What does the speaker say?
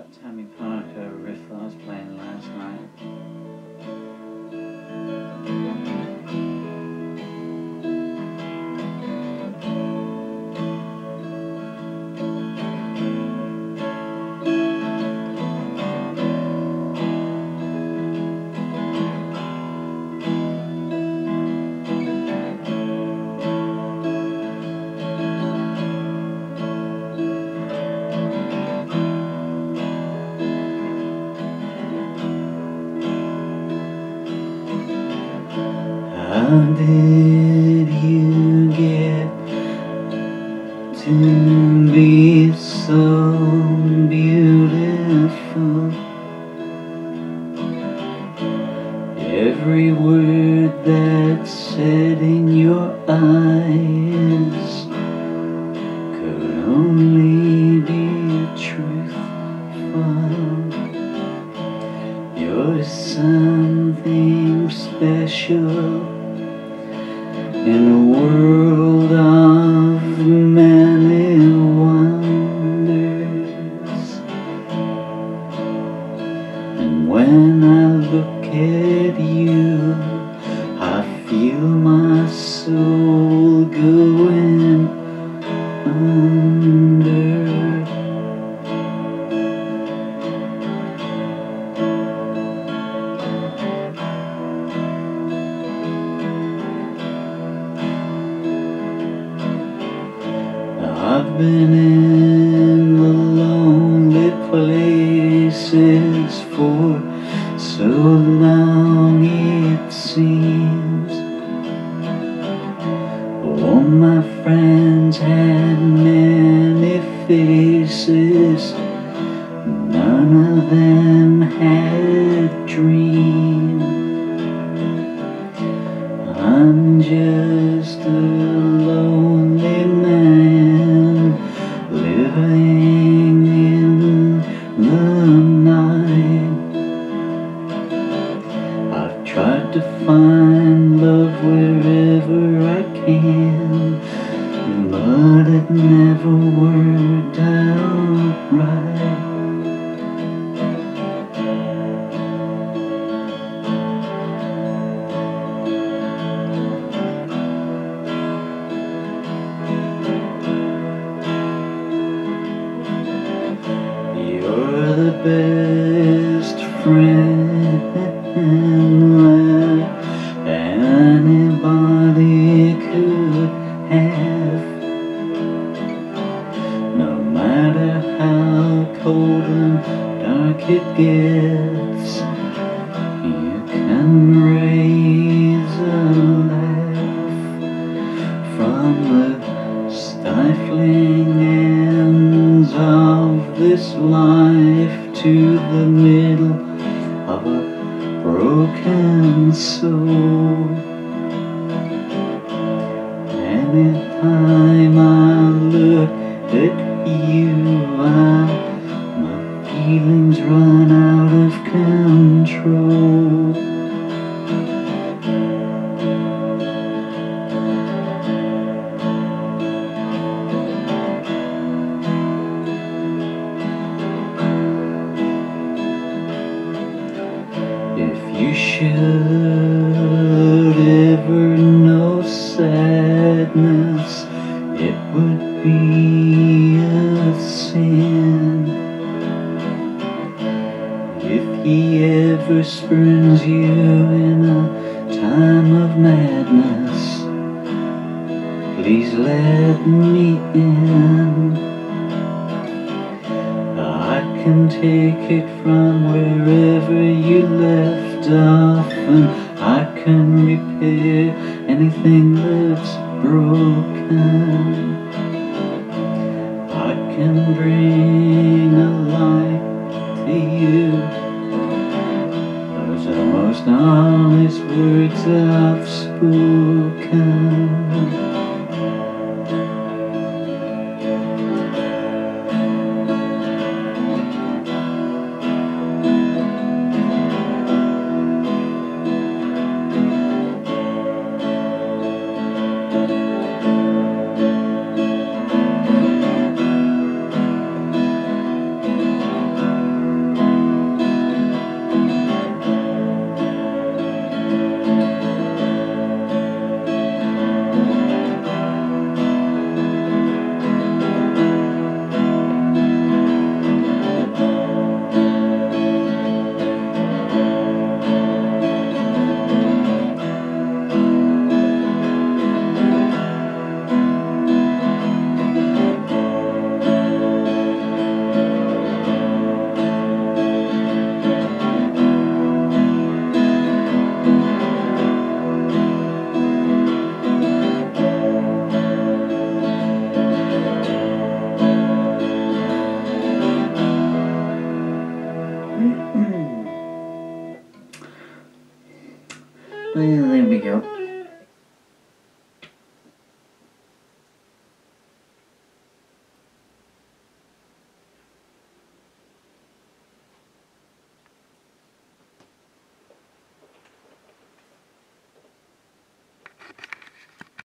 that Tami riff that I was playing last night. How did you get to be so beautiful? Every word that's said in your eyes could only be truthful. You're something special in a world of many wonders. And when I look at you, I feel my soul going under. I've been in the lonely places for so long it seems. All my friends had many faces, none of them had dreams. I'm just a lonely man living in the night. I've tried to find love wherever I can, but it never worked out right. You're the best friend that anybody could have. No matter how cold and dark it gets, you can raise a laugh from the stifling ends of this life to the middle of a broken soul. Anytime I look at you, my feelings run out of control. If you should ever know sadness, it would be a sin. If he ever spurns you in a time of madness, please let me in. I can take it from wherever you left off, and I can repair anything that's broken. I can bring a light to you. Those are the most honest words I've spoken.